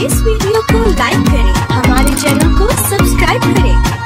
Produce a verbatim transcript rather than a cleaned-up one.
इस video को लाइक करें, हमारे चैनल को सब्सक्राइब करें।